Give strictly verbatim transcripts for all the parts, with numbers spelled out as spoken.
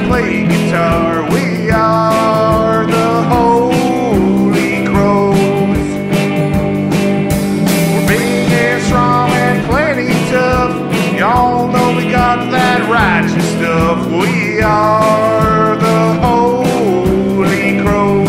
play guitar. We are the Holy Crows. We're big and strong and plenty tough. Y'all know we got that righteous stuff. We are the Holy Crows.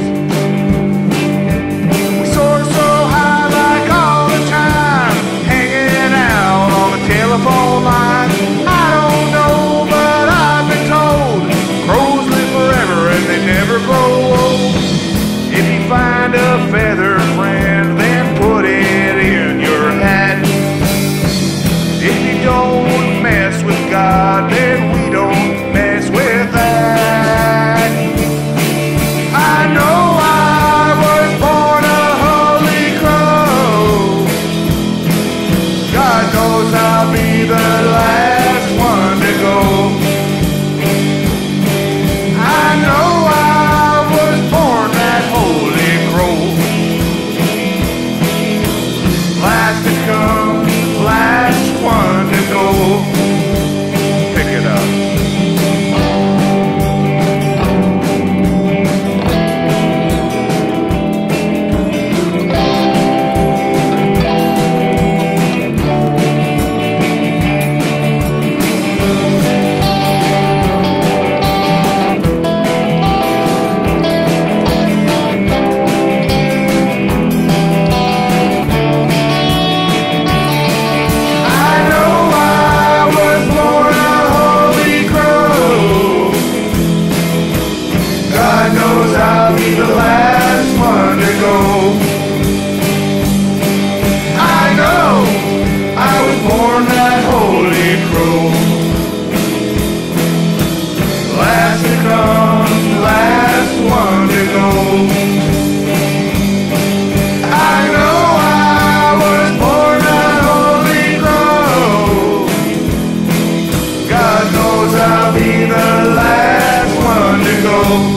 We soar so high like all the time, hanging out on the telephone line. I don't know, but I've been told crows live forever and they never grow old. If you find a feather friend, then put it in your hat. If you don't mess with God, then we don't mess with that. I know I was born a holy crow. God knows I'll be the last one to go. I know I was born that holy crow. Last to come, last one to go. Pick it up. I'll be the last one to go. I know I was born that holy crow. Last to come, last one to go. I know I was born that holy crow. God knows I'll be the last one to go.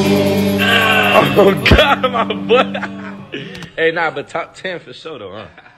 Oh God, my boy. Hey, nah, but top ten for sure though, huh?